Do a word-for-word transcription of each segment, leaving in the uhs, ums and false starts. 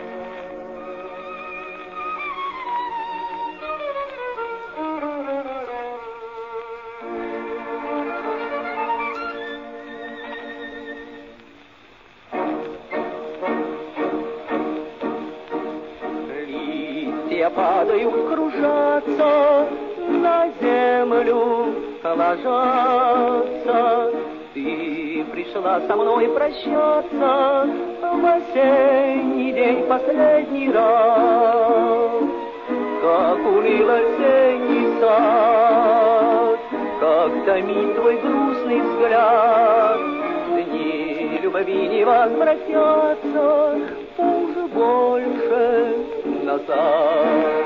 Падают, кружатся, на землю ложатся. Ты пришла со мной прощаться в осенний день последний раз. Как уныл осенний сад, как томит твой грустный взгляд. Дни любви не возвратятся уже больше назад.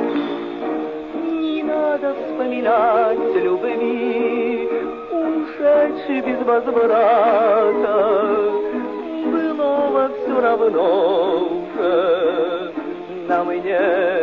Не надо вспоминать любви, ушедшей без возврата. Былого все равно уже нам и не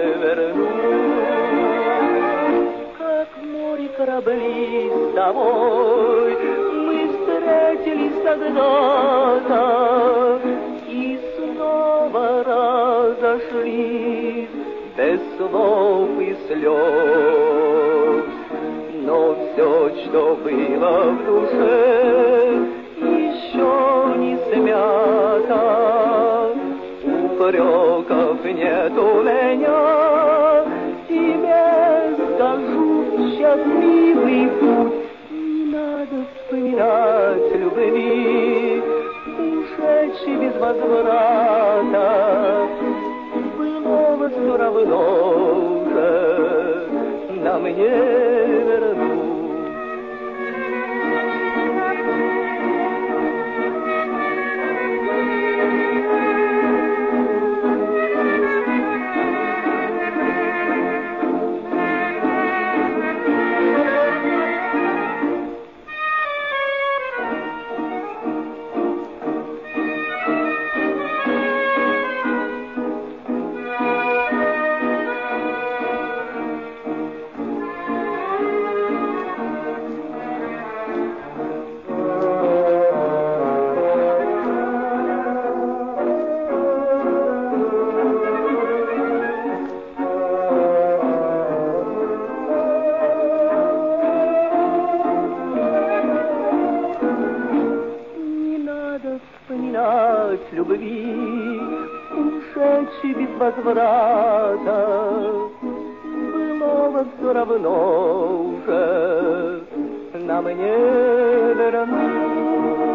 вернуть. Как в море корабли с тобой мы встретились когда-то и снова разошлись без слов и слез. Но все, что было в душе, еще не смято. Упреков нет у меня, тебе скажу счастливый путь. Не надо вспоминать любви, ушедшей без возврата. Былого все равно уже нам не вернуть. Вспоминать любви, ушедшей без возврата. Былого все равно уже нам не вернуть.